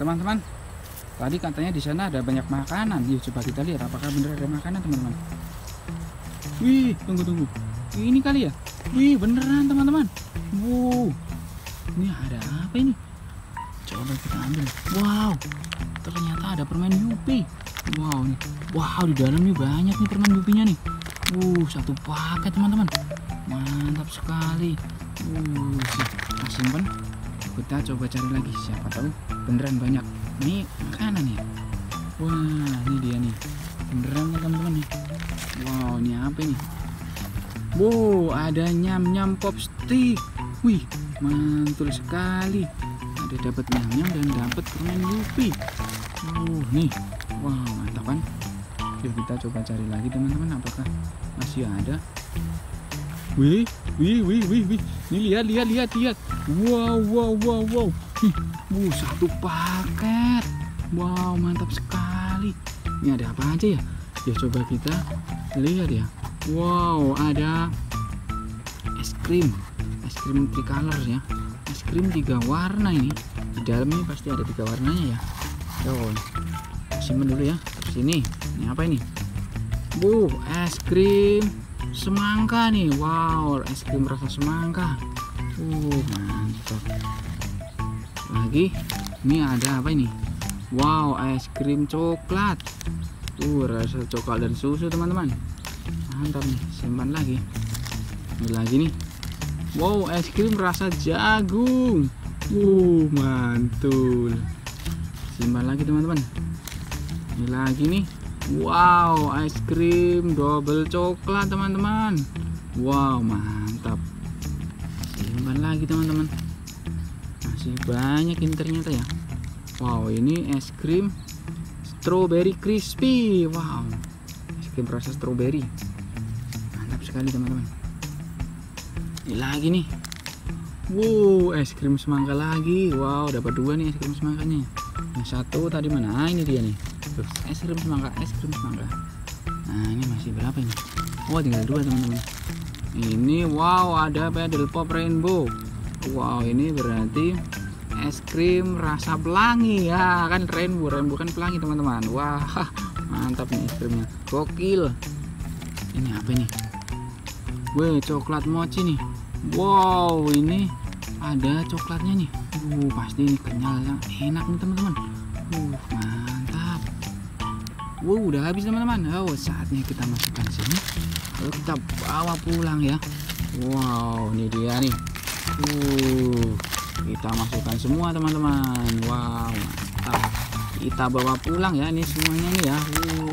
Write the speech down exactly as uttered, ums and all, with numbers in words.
teman-teman, tadi katanya di sana ada banyak makanan. Yuk coba kita lihat apakah benar ada makanan, teman-teman. Wih, tunggu tunggu. Ini kali ya? Wih, beneran teman-teman. Wow, ini ada apa ini? Coba kita ambil. Wow, ternyata ada permen Yupi. Wow, nih. Wow, di dalamnya banyak nih permen Yupinya nih. Uh, satu paket teman-teman. Mantap sekali. Uh, kita simpan. Kita coba cari lagi. Siapa tahu beneran banyak. Ini makanan ya. Wah, ini dia nih. Beneran ya teman-teman nih. Wow, ini apa ini? Wow, ada nyam-nyam pop stick. Wih, mantul sekali. Ada dapat nyam-nyam dan dapat permen Yupi. Uh, nih. Wow, mantap kan? Yuk kita coba cari lagi teman-teman, apakah masih ada. Wih, wih, wih, wih, wih. Ini lihat, lihat, lihat, lihat. Wow, wow, wow, wow. Nih, uh, satu paket. Wow, mantap sekali. Ini ada apa aja ya? Ya coba kita lihat ya. Wow, ada es krim, es krim tricolor ya. Es krim tiga warna ini. Di dalamnya pasti ada tiga warnanya ya. Tuh, simpan dulu ya. Terus ini, ini apa ini? Wow, es krim semangka nih. Wow, es krim rasa semangka. Uh, mantap. Lagi, ini ada apa ini? Wow, es krim coklat. Tuh, rasa coklat dan susu teman-teman. Mantap nih, simpan lagi. Ini lagi nih. Wow, es krim rasa jagung. Uh, mantul. Simpan lagi teman-teman. Ini lagi nih. Wow, es krim double coklat teman-teman. Wow, mantap. Simpan lagi teman-teman. Masih banyak ini ternyata ya. Wow, ini es krim strawberry crispy. Wow, es krim rasa strawberry. Mantap sekali teman-teman. Ini lagi nih. Wow, es krim semangka lagi. Wow, dapat dua nih es krim semangkanya. Yang satu tadi mana? Ah, ini dia nih. Terus es krim semangka, es krim semangka. Nah, ini masih berapa ini? Oh, tinggal dua teman-teman. Ini wow, ada pedal pop rainbow. Wow, ini berarti es krim rasa pelangi ya, kan rainbow, rainbow kan pelangi teman-teman. Wah, mantap nih es krimnya. Gokil. Ini apa ini? Wih, coklat mochi nih. Wow, ini ada coklatnya nih. Uh, pasti ini kenyal, enak nih teman-teman. Uh, mantap. Wow, udah habis teman-teman. Oh, saatnya kita masukkan sini. Lalu kita bawa pulang ya. Wow, ini dia nih. Uh, kita masukkan semua teman-teman. Wow, mantap. Kita bawa pulang ya ini semuanya nih ya. Uh,